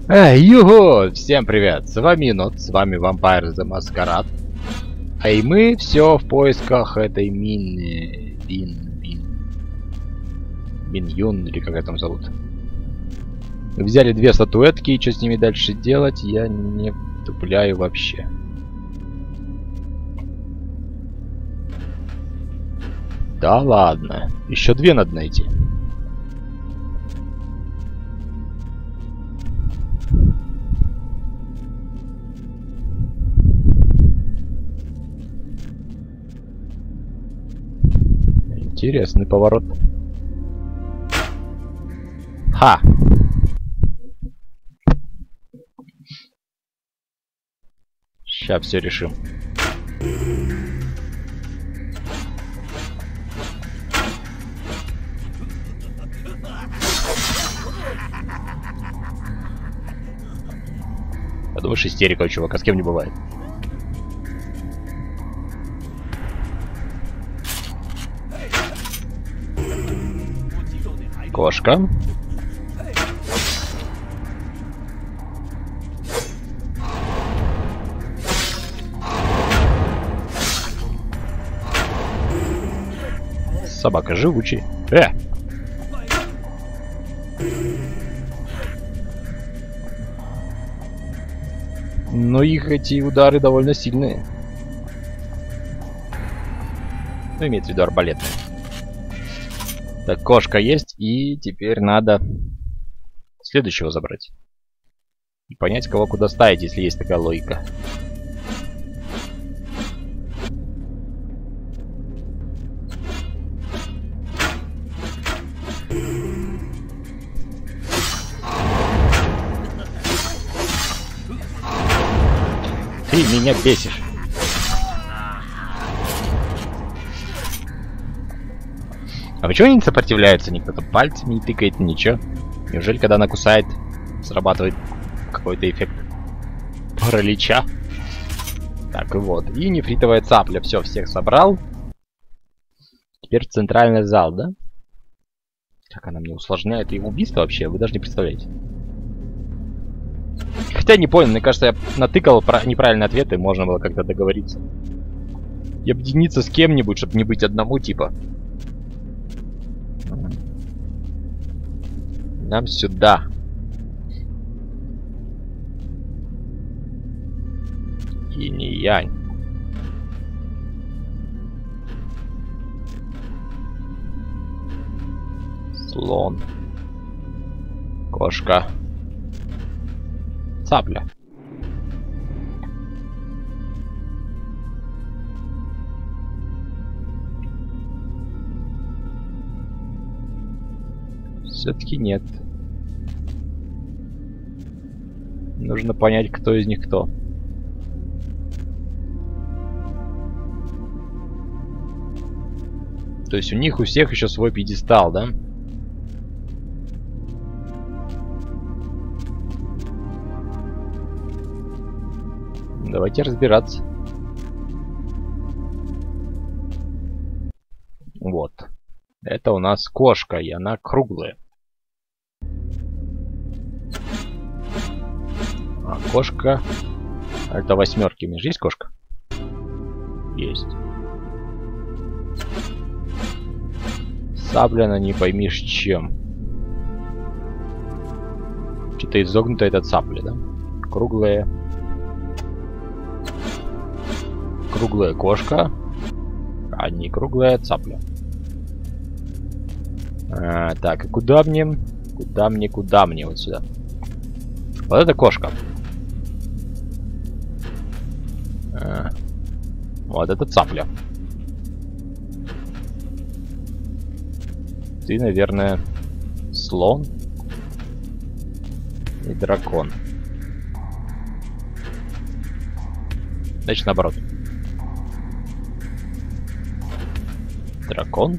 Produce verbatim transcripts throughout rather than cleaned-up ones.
Эй, юго! Всем привет! С вами Енот, с вами Vampire the Masquerade. А и мы все в поисках этой Мин... Бин... Бин... Бин Юн, или как это там зовут. Взяли две статуэтки, и что с ними дальше делать, я не втупляю вообще. Да ладно, еще две надо найти. Интересный поворот. Ха! Сейчас все решим. Подумаешь, истерика у чувака, с кем не бывает. Кошка. Собака живучий. Э! Но их эти удары довольно сильные. Ну, имеется в виду арбалетные. Так, кошка есть, и теперь надо следующего забрать. И понять, кого куда ставить, если есть такая логика. Ты меня бесишь. А почему они не сопротивляются? Никто там пальцами не тыкает, ничего. Неужели, когда она кусает, срабатывает какой-то эффект паралича? Так, и вот. И нефритовая цапля. Все, всех собрал. Теперь центральный зал, да? Как она мне усложняет и убийство вообще, вы даже не представляете. Хотя не понял, мне кажется, я натыкал неправильные ответы, можно было как-то договориться. И объединиться с кем-нибудь, чтобы не быть одному типа. Нам сюда. Инь-янь. Слон. Кошка. Цапля. Все-таки нет. Нужно понять, кто из них кто. То есть у них у всех еще свой пьедестал, да? Давайте разбираться. Вот. Это у нас кошка, и она круглая. А кошка... Это восьмерки. У меня же есть кошка? Есть. Сабля, не поймишь чем. Что-то изогнутая эта цапля, да? Круглая. Круглая кошка, а не круглая цапля. А, так, и куда мне? Куда мне, куда мне? Вот сюда. Вот это кошка. А, вот это цапля. Ты, наверное, слон и дракон. Значит, наоборот. Дракон.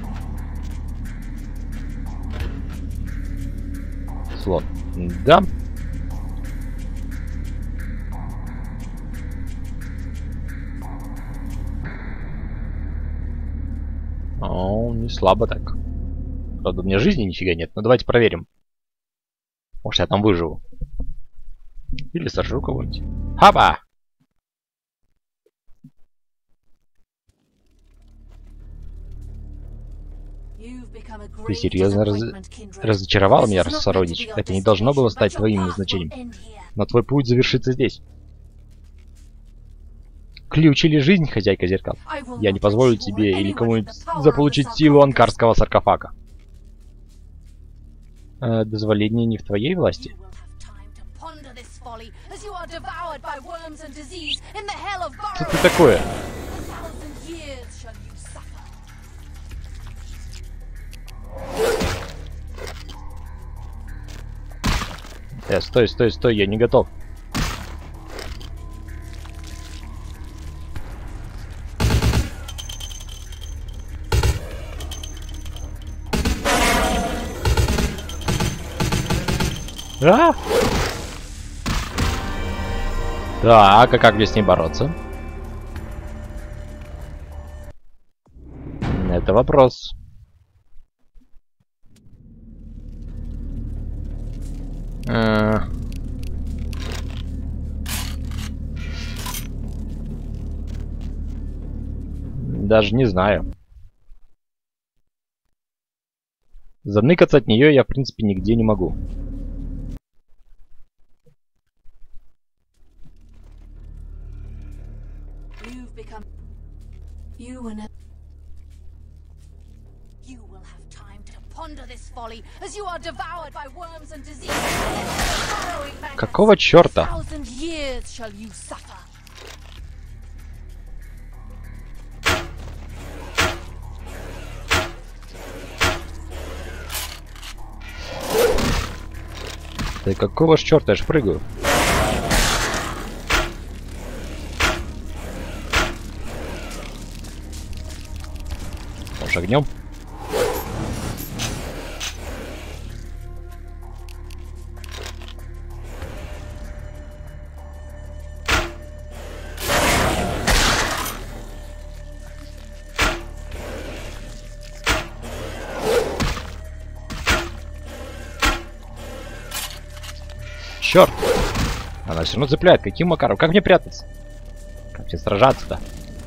Слон. Да. О, не слабо так. Правда, у меня жизни нифига нет. Но давайте проверим. Может, я там выживу. Или сожру кого-нибудь. Хаба! Ты серьезно раз... разочаровал меня, сородич? Это не должно было стать твоим назначением. Но твой путь завершится здесь. Ключ или жизнь, хозяйка зеркал? Я не позволю тебе или кому-нибудь заполучить силу анкарского саркофага. Э, дозволение не в твоей власти? Что ты такое? Э, стой, стой, стой, я не готов. А? Так, а как мне с ней бороться? Это вопрос. А... Даже не знаю. Заныкаться от нее я, в принципе, нигде не могу. Какого черта? Да какого ж черта, я ж прыгаю. Может, огнем? Черт! Она все равно цепляет. Каким макаром? Как мне прятаться? Как мне сражаться-то?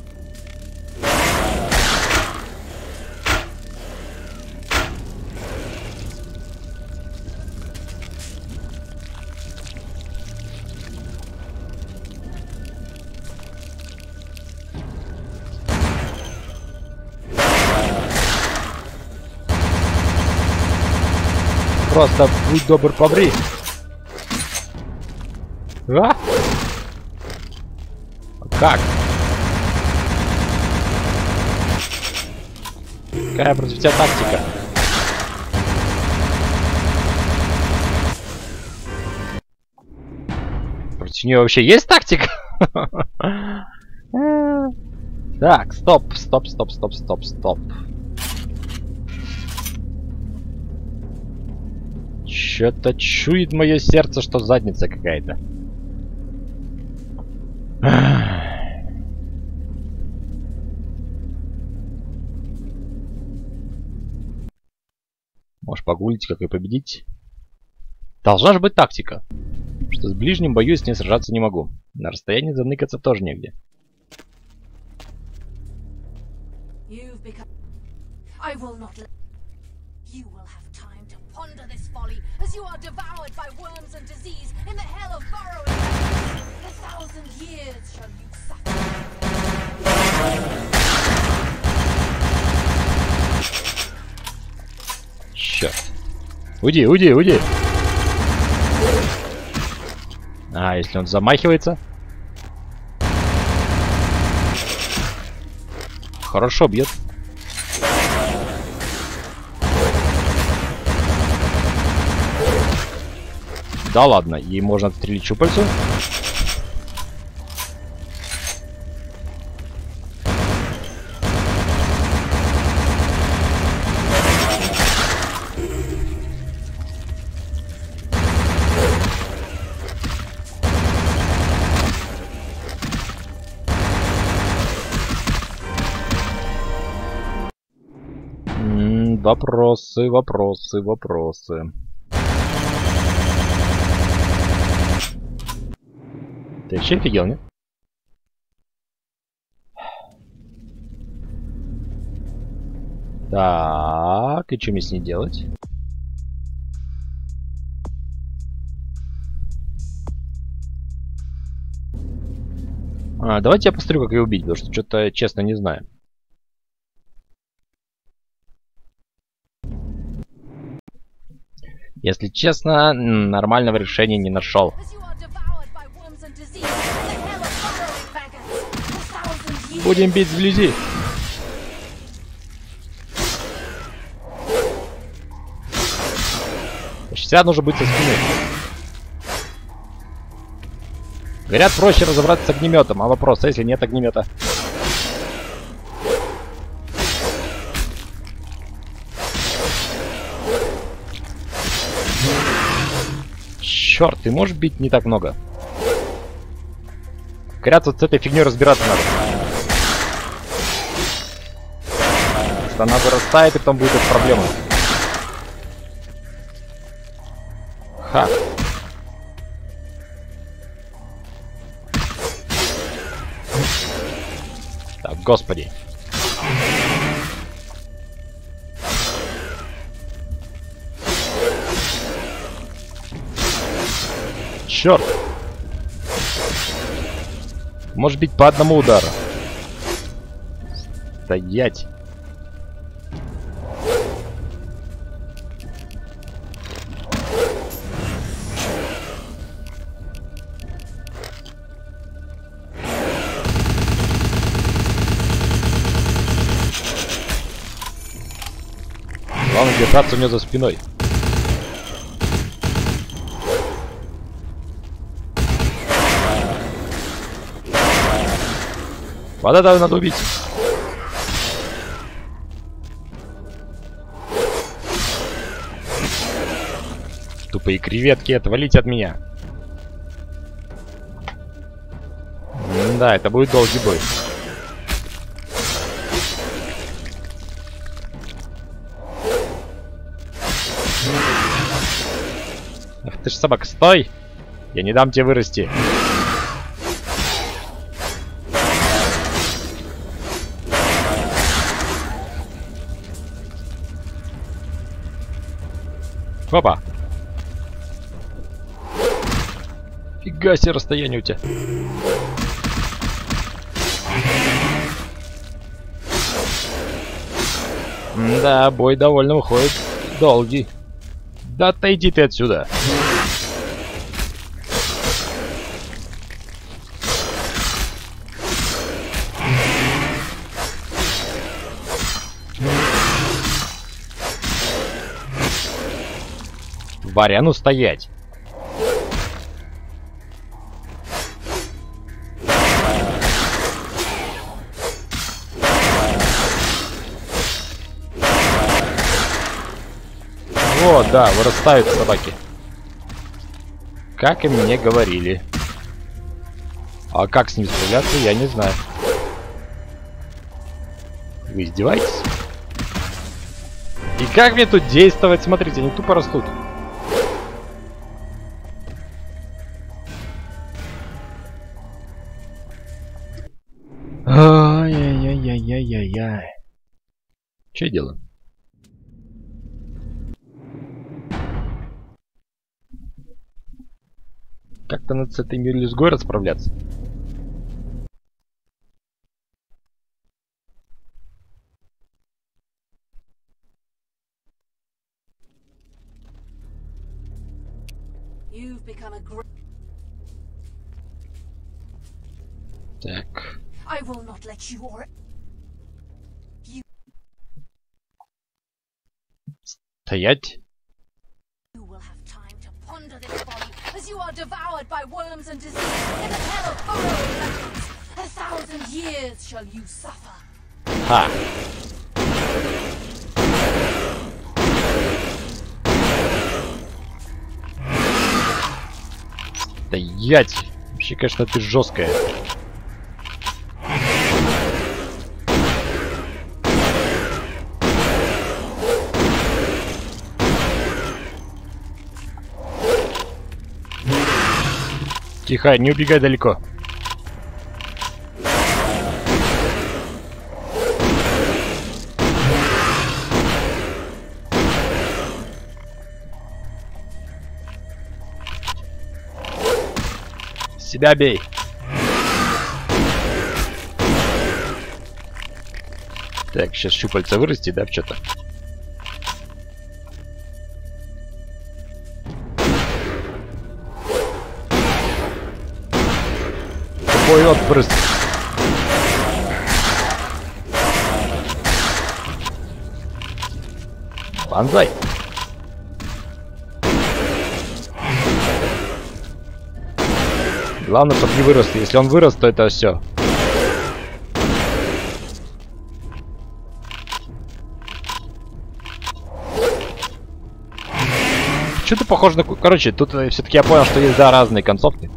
Просто будь добр, побри. А? Как? Какая против тебя тактика? Против нее вообще есть тактика? Так, стоп, стоп, стоп, стоп, стоп, стоп. Что-то чует мое сердце, что задница какая-то. Можешь погулить, как и победить. Должна же быть тактика. Что с ближним бою с ней сражаться не могу. На расстоянии заныкаться тоже негде. Черт. Уйди, уйди, уйди. А, если он замахивается. Хорошо бьет. Да ладно, ей можно отстрелить щупальцу. М-м, вопросы, вопросы, вопросы. Ты вообще офигел, нет? Так, и что мне с ней делать? А, давайте я посмотрю, как ее убить, потому что что-то, честно, не знаю. Если честно, нормального решения не нашел. Будем бить вблизи. Всегда нужно быть со спины. Говорят, проще разобраться с огнеметом, а вопрос, а если нет огнемета? Черт, ты можешь бить не так много? Говорят, вот с этой фигней разбираться надо. Что она вырастает, и потом будет проблема. Ха. Так, господи. Черт. Может быть, по одному удару. Стоять. Главное держаться у нее за спиной. Вот это надо убить. Тупые креветки, отвалите от меня. М да, это будет долгий бой. Ах ты ж собака, стой! Я не дам тебе вырасти. Опа! Фига себе расстояние у тебя. Да, бой довольно уходит долгий. Да отойди ты отсюда. Варя, ну стоять. Вот, да, вырастают собаки. Как и мне говорили. А как с ними справляться, я не знаю. Вы издеваетесь? И как мне тут действовать? Смотрите, они тупо растут. Ай-яй-яй-яй-яй-яй. Че я делаю? Как-то надо с этой мелюзгой расправляться. Так. Стоять. As you are devoured by worms and disease, in a hell of burrows, a thousand years shall you suffer. Ха. Стоять. Вообще, конечно, ты жесткая. Тихо, не убегай далеко. Себя бей. Так, сейчас щупальца вырасти, да, в что-то. Ой, отпрыск. Банзай. Главное, чтобы не вырос. Если он вырос, то это все. Что-то похоже на... Короче, тут все-таки я понял, что есть, да, разные концовки.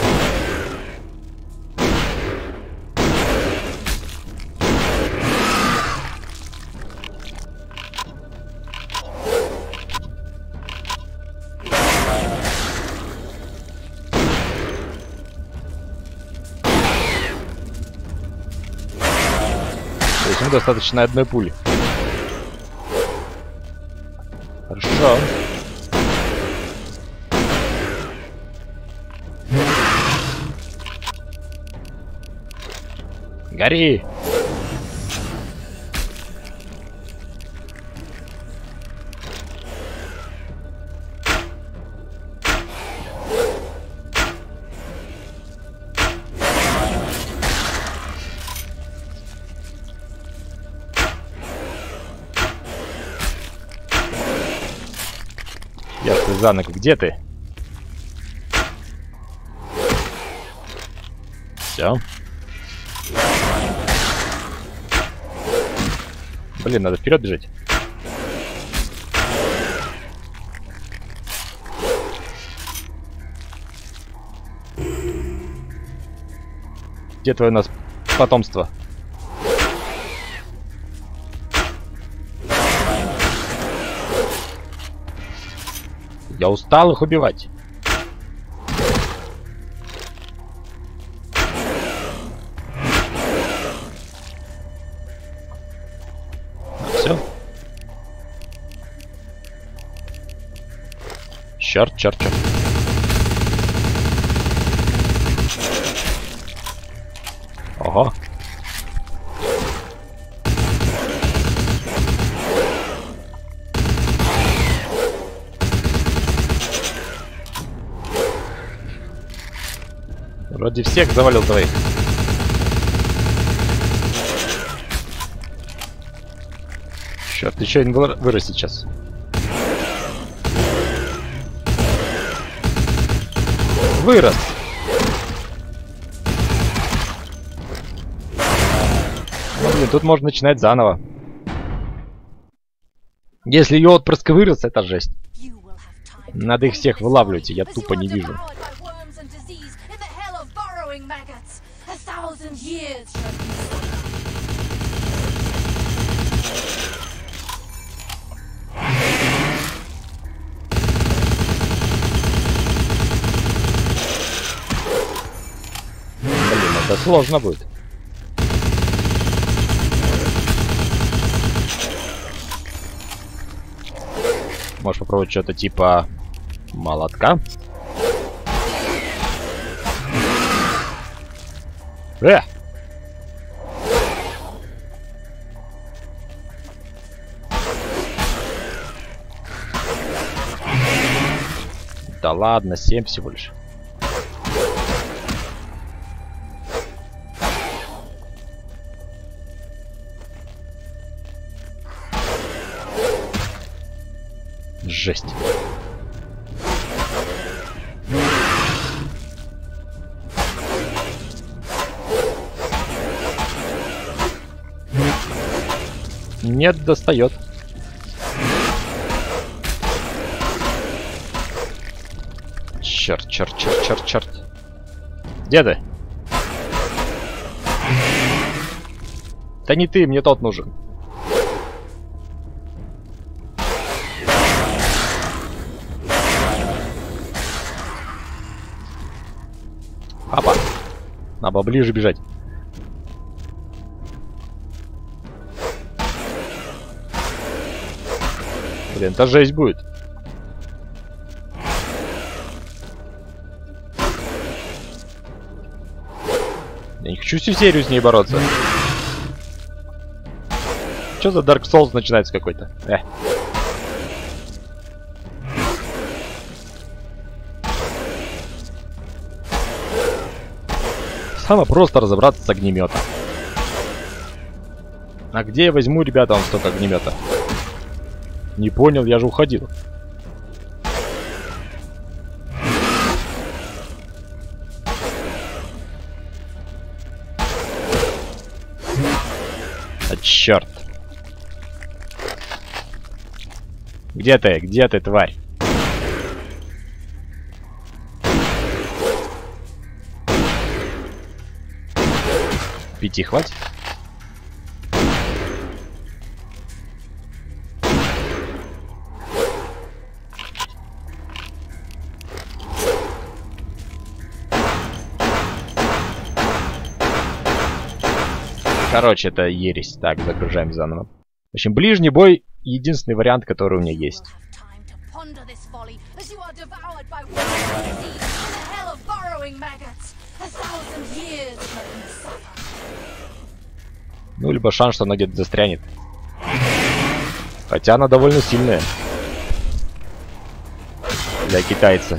То есть ему достаточно одной пули. Хорошо. Гори! Ясный Занок, где ты? Все. Блин, надо вперед бежать. Где твое у нас потомство? Я устал их убивать. Все. Черт, черт, черт. Ого. Вроде всех завалил твоих. Черт, еще один вырос сейчас. Вырос. Ну, блин, тут можно начинать заново. Если ее отпрыск вырос, это жесть. Надо их всех вылавливать, я тупо не вижу. Блин, это сложно будет. Можешь попробовать что-то типа молотка. Э! Да ладно, семь всего лишь. Жесть. Нет, достает. Черт, черт, черт, черт, черт. Где ты? Да не ты, мне тот нужен. Опа. Надо поближе бежать. Блин, это жесть будет. Я не хочу всю серию с ней бороться. Что за Dark Souls начинается какой-то? Э. Самое просто разобраться с огнеметом. А где я возьму, ребята, вам столько огнемета? Не понял, я же уходил. А черт. Где ты? Где ты, тварь? Пяти хватит? Короче, это ересь. Так, загружаем заново. В общем, ближний бой — единственный вариант, который у меня есть. Ну, либо шанс, что она где-то застрянет. Хотя она довольно сильная. Для китайца.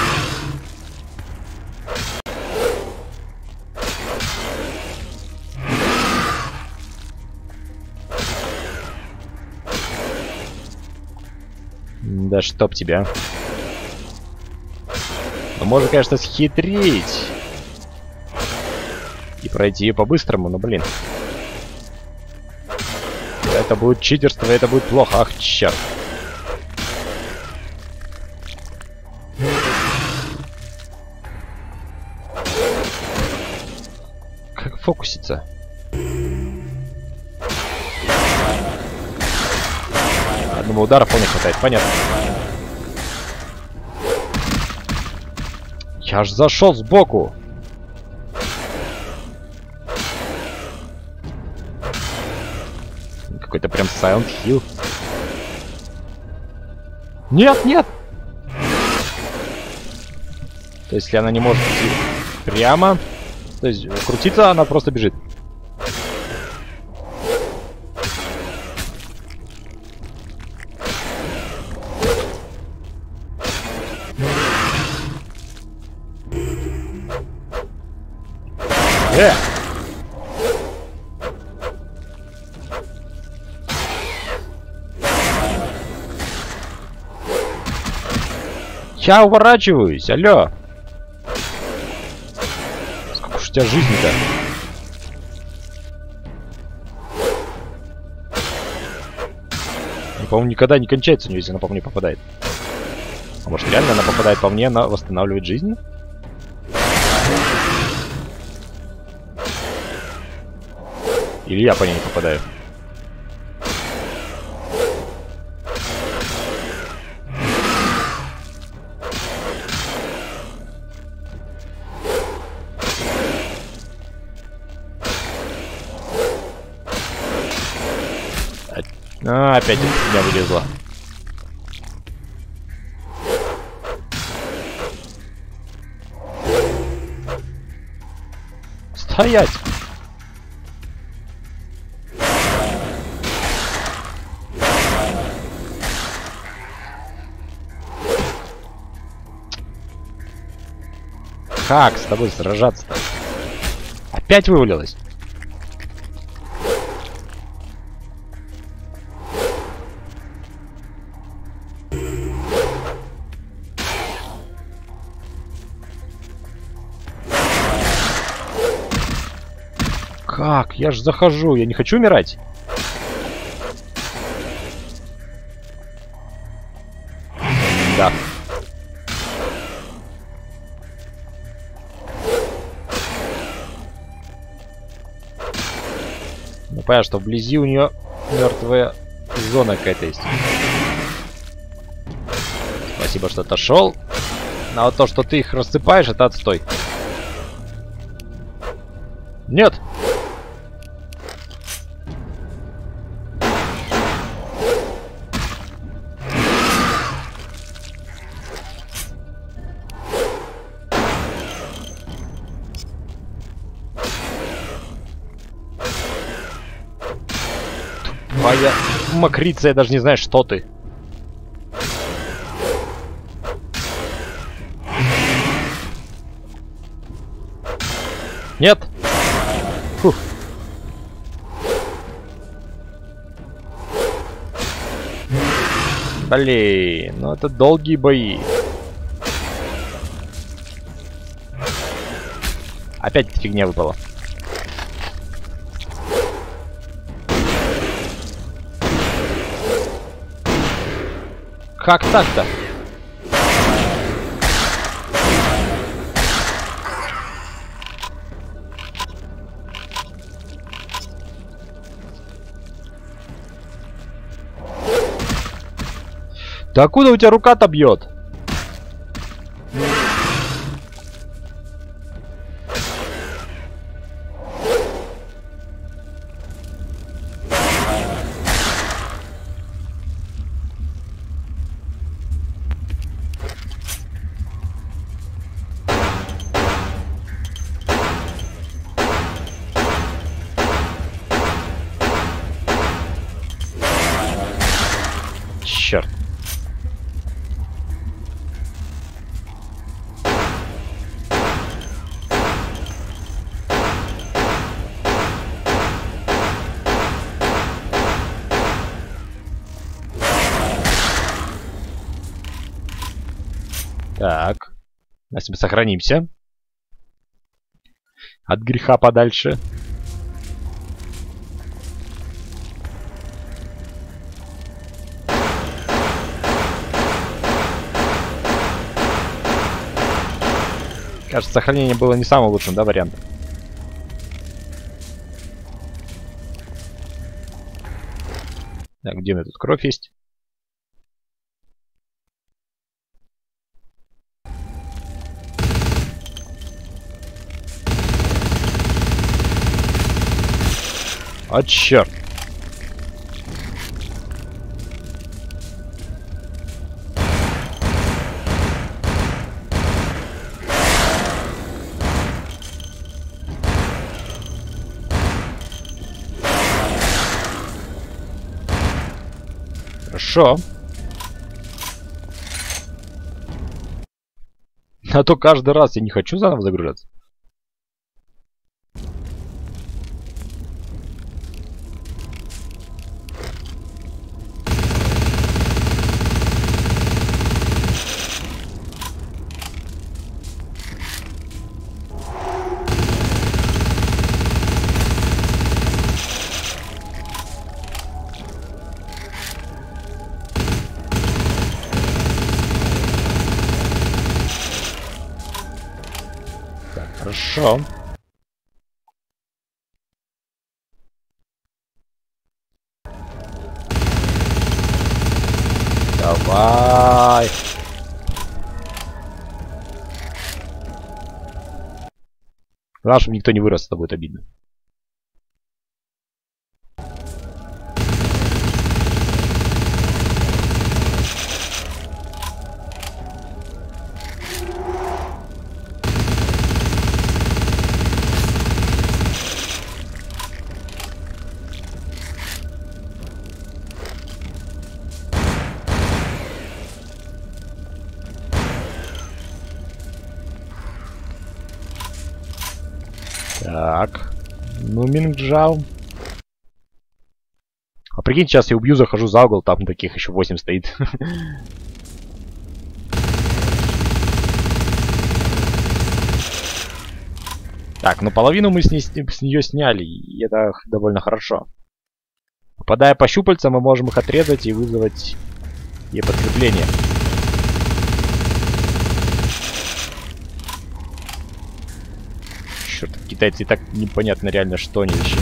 Да чтоб тебя. Ну, можно, конечно, схитрить. И пройти ее по-быстрому, но, блин. Это будет читерство, это будет плохо. Ах, черт. Как фокуситься? Одного удара вполне хватает, понятно. Я ж зашел сбоку. Какой-то прям Silent Hill. Нет, нет! То есть, если она не может идти прямо, то есть крутиться, она просто бежит. Э! Я уворачиваюсь, алло. Сколько ж у тебя жизни-то? И, по-моему, никогда не кончается у нее, если она по мне попадает. А может, реально она попадает по мне, она восстанавливает жизни? Или я по ней не попадаю? А, опять из меня вылезла. Стоять! Как с тобой сражаться-то? Опять вывалилась? Как? Я ж захожу, я не хочу умирать. Да. Ну, понятно, что вблизи у нее мертвая зона какая-то есть. Спасибо, что отошел. А вот то, что ты их рассыпаешь, это отстой. Нет! Твоя мокрица, я даже не знаю, что ты. Нет! Фух. Блин, ну это долгие бои. Опять эта фигня выпала. Как так-то? Да откуда у тебя рука-то бьет? Черт. Так. Если мы сохранимся. От греха подальше. Кажется, сохранение было не самым лучшим, да, вариантом. Так, где у меня тут кровь есть? А черт! Хорошо. А то каждый раз я не хочу заново загружаться. Хорошо. Давай. Главное, чтобы никто не вырос, это будет обидно. Так. Ну, Мингджао. А прикинь, сейчас я убью, захожу за угол, там таких еще восемь стоит. Так, ну половину мы с, ней, с нее сняли, и это довольно хорошо. Попадая по щупальцам, мы можем их отрезать и вызвать ей подкрепление. Черт, китайцы и так непонятно реально, что они еще.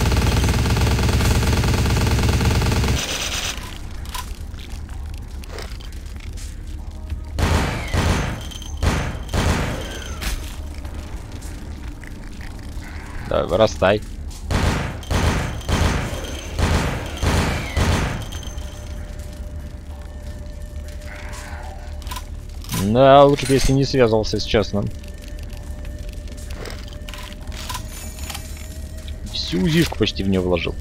Да, вырастай. Да, лучше бы, если не связывался, если честно. Всю узишку почти в нее вложил.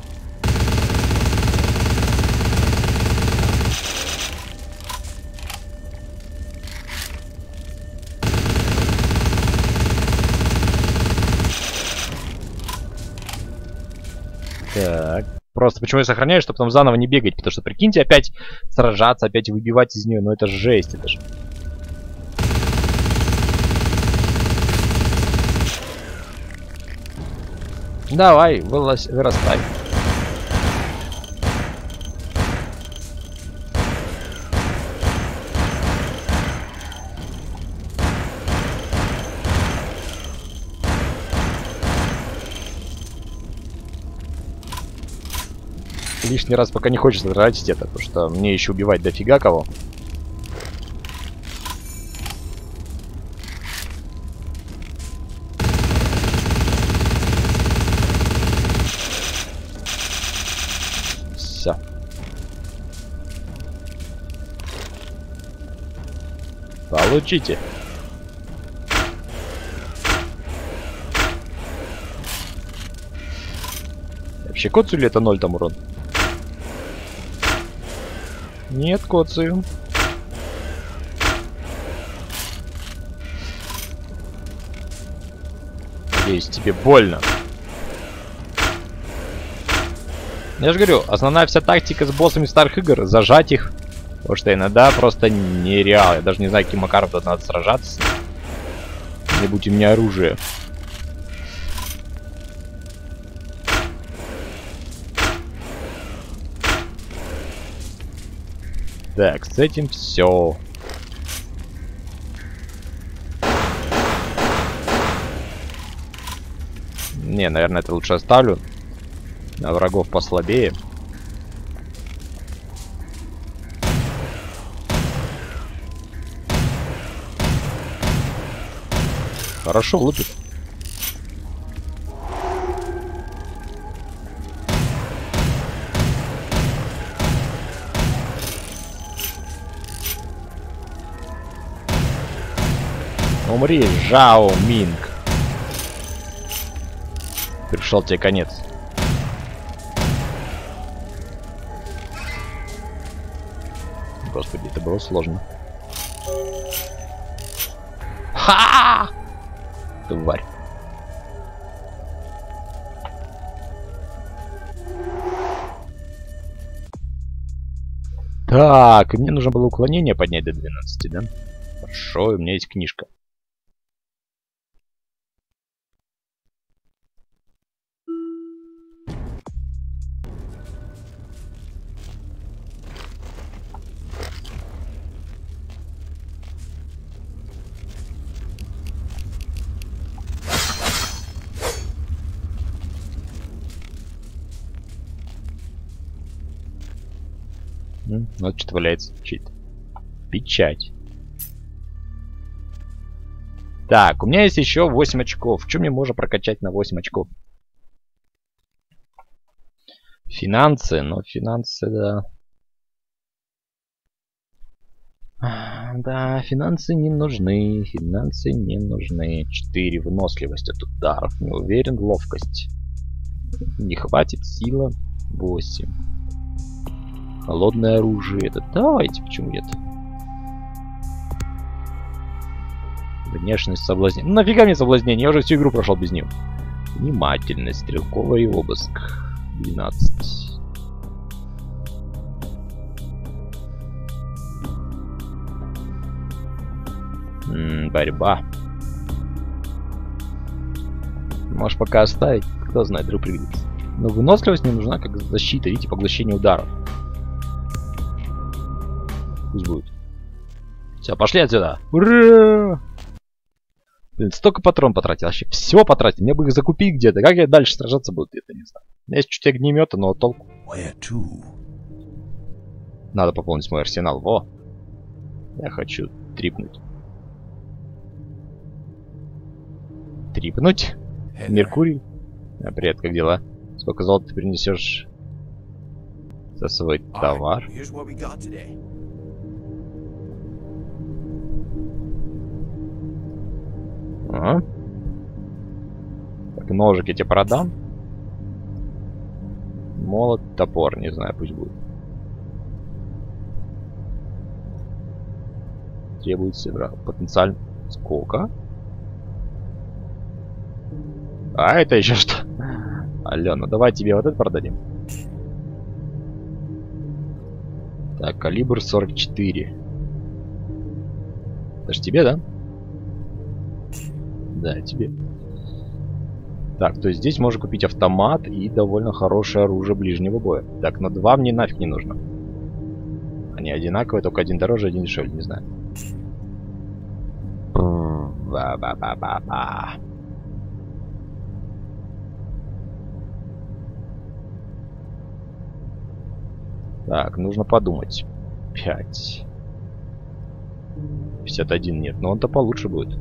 Так. Просто почему я сохраняю, чтобы потом заново не бегать. Потому что, прикиньте, опять сражаться, опять выбивать из нее. Ну это же жесть, это же. Давай, вылазь, вырастай. Лишний раз пока не хочется тратить это, потому что мне еще убивать дофига кого. Все. Получите. Вообще коцаю ли это ноль там урон? Нет, коцаю. Надеюсь, тебе больно. Я же говорю, основная вся тактика с боссами старых игр — зажать их. Потому что иногда просто нереально. Я даже не знаю, каким макаром тут надо сражаться. Не будь у меня оружие. Так, с этим все. Не, наверное, это лучше оставлю. На врагов послабее. Хорошо лупит. Умри, Жао Минг. Пришел тебе конец. Господи, это было сложно. Ха! Тварь. Так, мне нужно было уклонение поднять до двенадцати, да? Хорошо, у меня есть книжка. Вот что-то валяется. Чит. Печать. Так, у меня есть еще восемь очков. Что мне можно прокачать на восемь очков? Финансы. Ну, финансы, да. Да, финансы не нужны. Финансы не нужны. четыре. Выносливость от ударов. Не уверен. Ловкость. Не хватит. Сила. восемь. Холодное оружие. Это давайте, почему нет? Внешность соблазнения. Ну нафига мне соблазнение? Я уже всю игру прошел без нее. Внимательность, стрелковый обыск. двенадцать. М-м, борьба. Можешь пока оставить. Кто знает, вдруг пригодится. Но выносливость не нужна как защита, видите, поглощение ударов. Пусть будет. Все, пошли отсюда. Ура! Блин, столько патрон потратил. Вообще все потратил. Мне бы их закупить где-то. Как я дальше сражаться буду, это не знаю. У меня есть чуть огнемета, но толку. Надо пополнить мой арсенал. Во! Я хочу трипнуть. Трипнуть? Меркурий? А, привет, как дела? Сколько золота ты принесешь за свой товар? Ага. Так, ножик я тебе продам. Молот, топор, не знаю, пусть будет. Требуется потенциально. Сколько? А, это еще что? Алло, ну давай тебе вот это продадим. Так, калибр сорок четыре. Это ж тебе, да? Да, тебе. Так, то есть здесь можно купить автомат и довольно хорошее оружие ближнего боя. Так, но два мне нафиг не нужно. Они одинаковые, только один дороже, один дешевле, не знаю. Ба-ба-ба-ба-ба. Так, нужно подумать. пять. пятьдесят один нет, но он-то получше будет.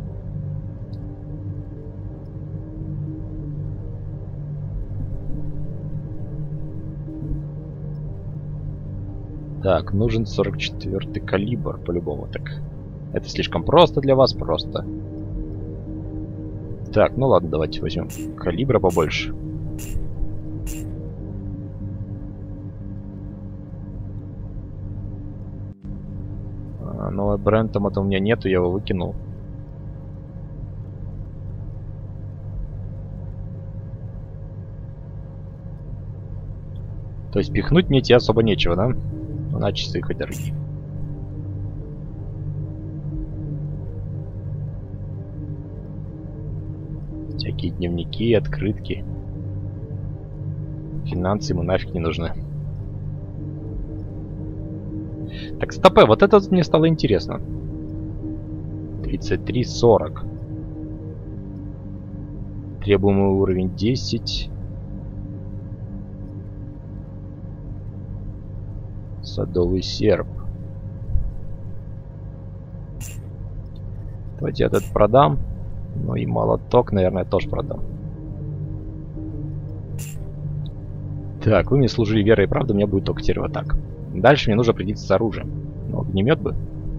Так, нужен сорок четвёртый калибр, по-любому так. Это слишком просто для вас, просто. Так, ну ладно, давайте возьмем калибра побольше. А, но Брентома-то у меня нету, я его выкинул. То есть пихнуть мне тебе особо нечего, да? Ну, на часы хоть дорогие. Всякие дневники, открытки. Финансы ему нафиг не нужны. Так, стоп, вот это мне стало интересно. тридцать три сорок. Требуемый уровень десять. Садовый серп. Давайте я этот продам. Ну и молоток, наверное, тоже продам. Так, вы мне служили верой и правдой, у меня будет только теперь вот так. Дальше мне нужно определиться с оружием. Ну, огнемет бы.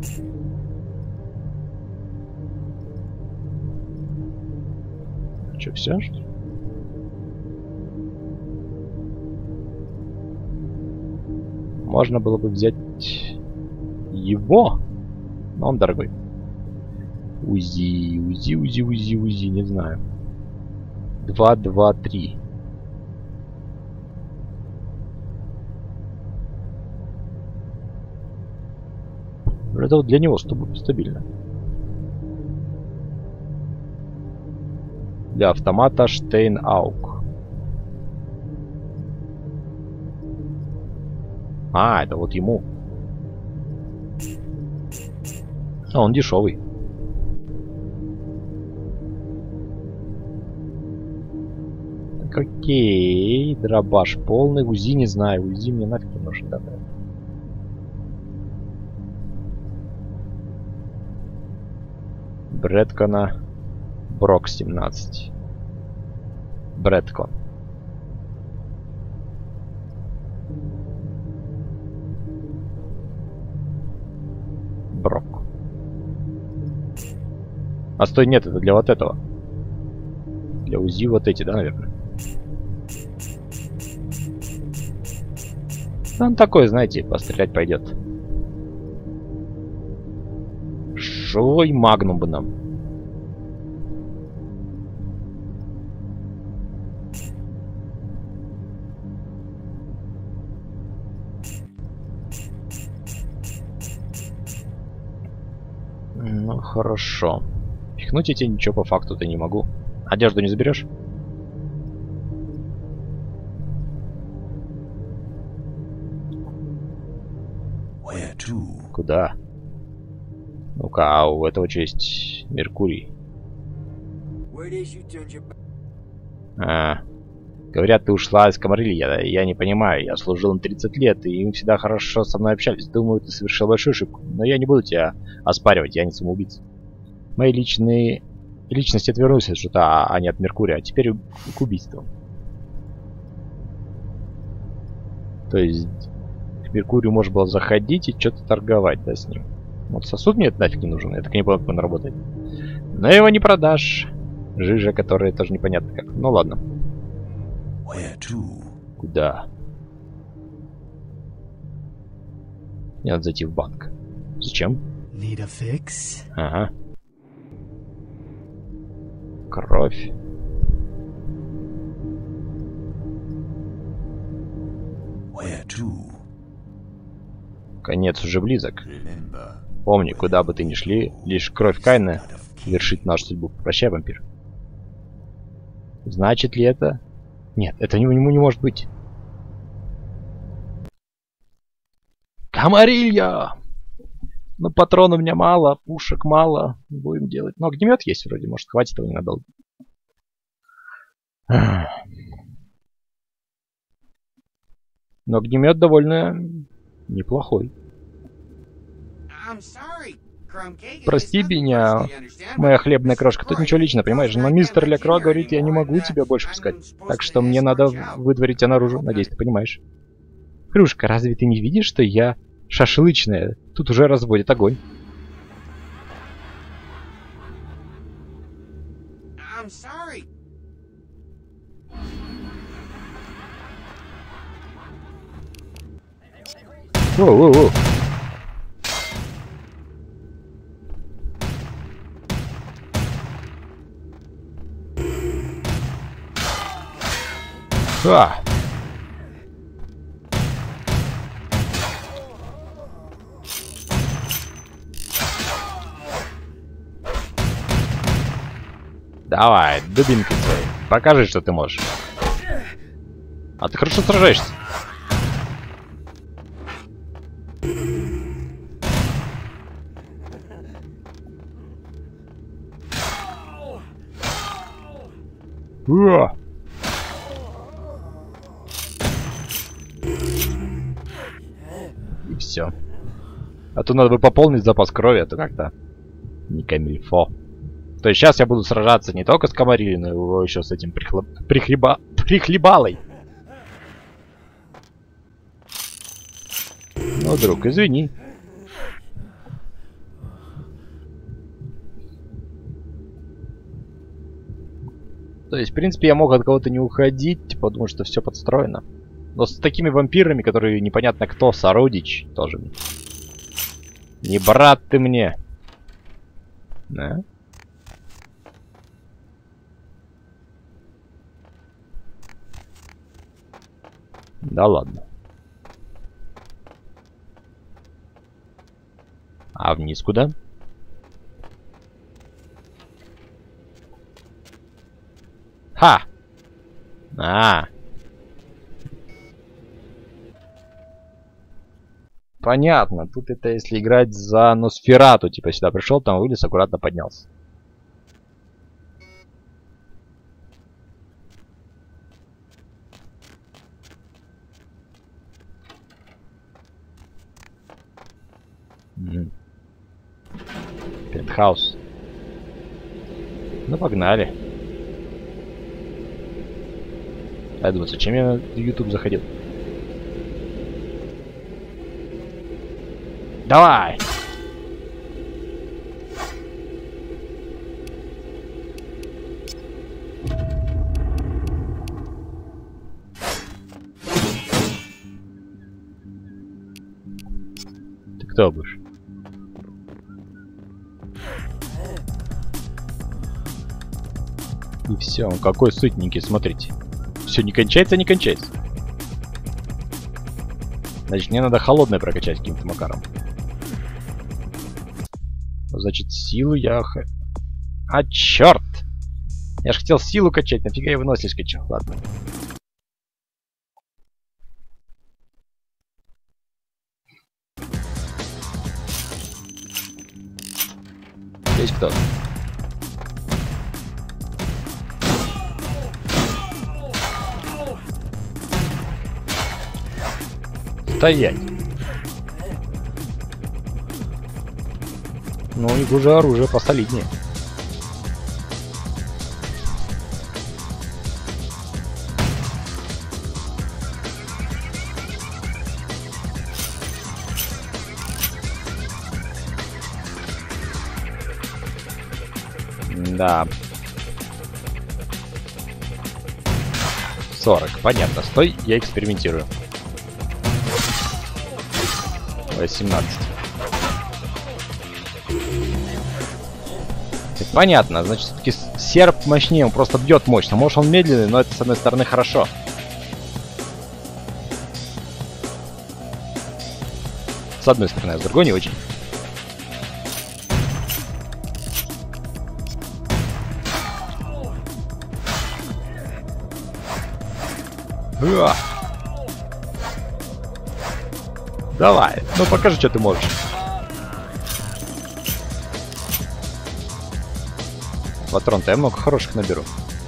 Че, все, что ли? Можно было бы взять его, но он дорогой. УЗИ, УЗИ, УЗИ, УЗИ, УЗИ, не знаю. два, два, три. Это вот для него стабильно. Для автомата Штейнаук. А, это вот ему. А, он дешевый. Окей, дробаш полный. УЗИ не знаю. УЗИ мне нафиг не нужен, да, да. Брэдкона. Брок семнадцать. Брэдкон. Брок. А стой, нет, это для вот этого. Для УЗИ вот эти, да, наверное? Он такой, знаете, пострелять пойдет. Живой магнум бы нам. Ну, хорошо. Пихнуть я тебе ничего по факту-то не могу. Одежду не заберешь? Куда? Ну-ка, а у этого что есть Меркурий? А, говорят, ты ушла из Камарильи. Я, я не понимаю, я служил им тридцать лет, и им всегда хорошо со мной общались. Думаю, ты совершил большую ошибку. Но я не буду тебя оспаривать, я не самоубийца. Мои личные Личность отвернулась от что-то, а не от Меркурия, а теперь к убийству. То есть к Меркурию можно было заходить и что-то торговать, да, с ним. Вот сосуд мне это нафиг не нужен, я так не понял, как он работает. Но его не продашь. Жижа, которая тоже непонятно как. Ну ладно. Куда? Мне надо зайти в банк. Зачем? Ага. Кровь. Конец уже близок. Помни, куда бы ты ни шли, лишь кровь Каина вершит нашу судьбу. Прощай, вампир. Значит ли это? Нет, это ему не может быть. Камарилья! Ну, патронов у меня мало, пушек мало. Будем делать. Но огнемет есть вроде, может, хватит его ненадолго. Но огнемет довольно неплохой. Прости меня, моя хлебная крошка. Тут ничего личного, понимаешь? Но мистер Лекро говорит, я не могу тебя больше пускать. Так что мне надо выдворить тебя наружу. Надеюсь, ты понимаешь. Хрюшка, разве ты не видишь, что я шашлычная? Тут уже разводит огонь. Воу-воу-воу. А! Давай, дубинкой своей. Покажи, что ты можешь. А ты хорошо сражаешься. Уа! И все. А то надо бы пополнить запас крови, а то как-то не камильфо. То есть сейчас я буду сражаться не только с Камарильей, но еще с этим прихлеб... прихлеба... прихлебалой. Ну, друг, извини. То есть, в принципе, я мог от кого-то не уходить, потому что все подстроено. Но с такими вампирами, которые непонятно кто, сородич, тоже. Не брат ты мне. Да? Да ладно. А вниз куда? Ха! А! Понятно. Тут это если играть за Носферату. Типа сюда пришел, там вылез, аккуратно поднялся. Пентхаус. Ну, погнали. Я думаю, зачем я в YouTube заходил? Давай! Ты кто будешь? И все, он какой сытненький, смотрите. Все, не кончается, не кончается. Значит, мне надо холодное прокачать каким-то макаром. Значит, силу я... А, черт! Я же хотел силу качать, нафига я выносливость качал. Ладно. Здесь кто? Стоять. Ну, и уже оружие посолиднее. Да. сорок. Понятно. Стой, я экспериментирую. восемнадцать. Понятно. Значит, все-таки серп мощнее. Он просто бьет мощно. Может, он медленный, но это, с одной стороны, хорошо. С одной стороны, а с другой не очень. Уа! Давай, ну покажи, что ты можешь. Патрон-то я много хороших наберу.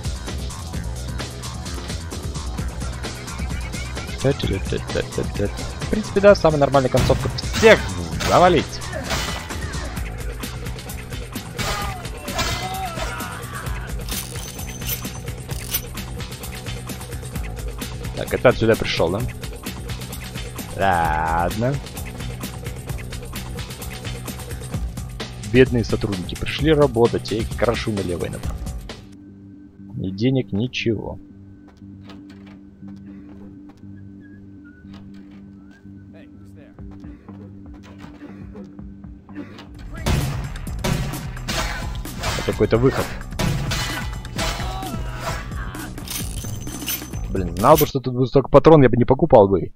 В принципе, да, самая нормальная концовка. Всех завалить. Так, это отсюда пришел, да? Ладно. Бедные сотрудники пришли работать, я их крошу налево и направо. Ни денег, ничего. Это какой-то выход. Блин, знал бы, что тут будет столько патрон, я бы не покупал бы.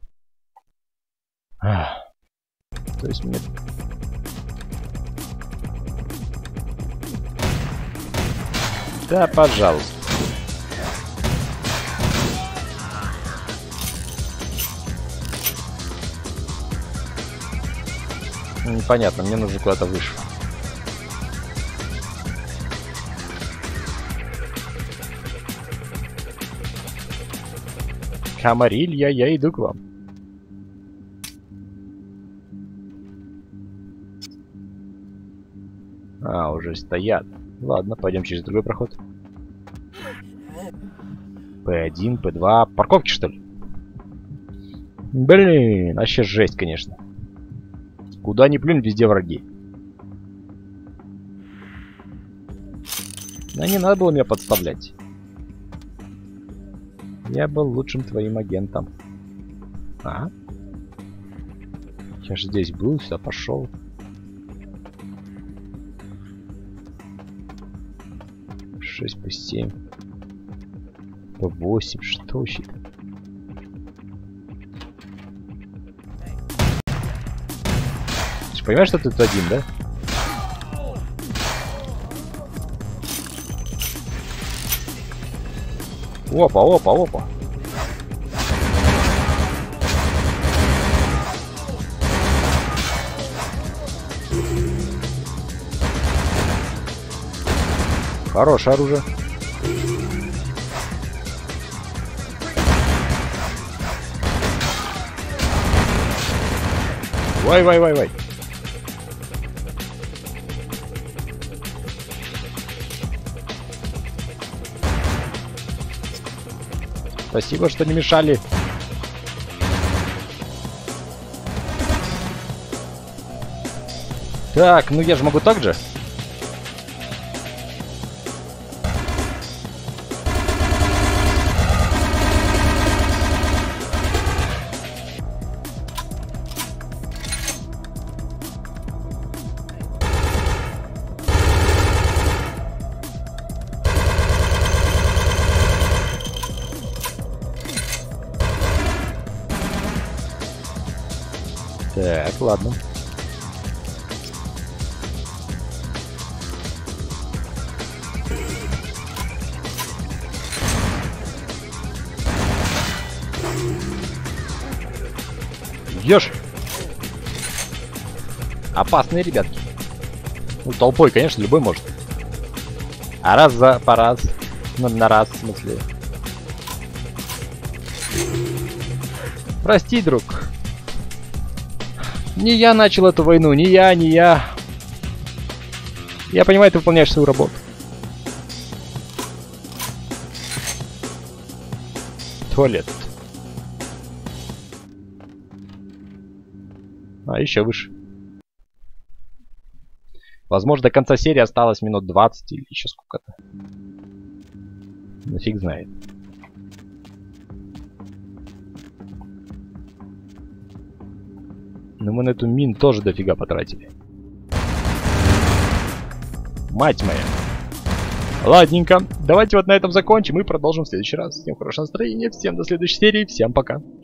Ах. То есть мне... Да, пожалуйста. Непонятно, мне нужно куда-то выше. Камарилья, я иду к вам. А, уже стоят. Ладно, пойдем через другой проход. Пэ один, Пэ два. Парковки, что ли? Блин, вообще жесть, конечно. Куда ни плюнь, везде враги. Да не надо было меня подставлять. Я был лучшим твоим агентом. А? Я же здесь был, сюда пошел. шесть по семь. По восемь. Что вообще? Ты же понимаешь, что ты тут один, да? Опа, опа, опа. Хорошее оружие. Вай, вай, вай, вай. Спасибо, что не мешали. Так, ну я же могу так же. Так, ладно. Ешь! Опасные ребятки. Ну, толпой, конечно, любой может. А раз за по раз. Ну, на раз, в смысле. Прости, друг. Не я начал эту войну, не я, не я. Я понимаю, ты выполняешь свою работу. Туалет. А, еще выше. Возможно, до конца серии осталось минут двадцать или еще сколько-то. Ну фиг знает. Но мы на эту мин тоже дофига потратили. Мать моя. Ладненько. Давайте вот на этом закончим и продолжим в следующий раз. Всем хорошего настроения, всем до следующей серии, всем пока.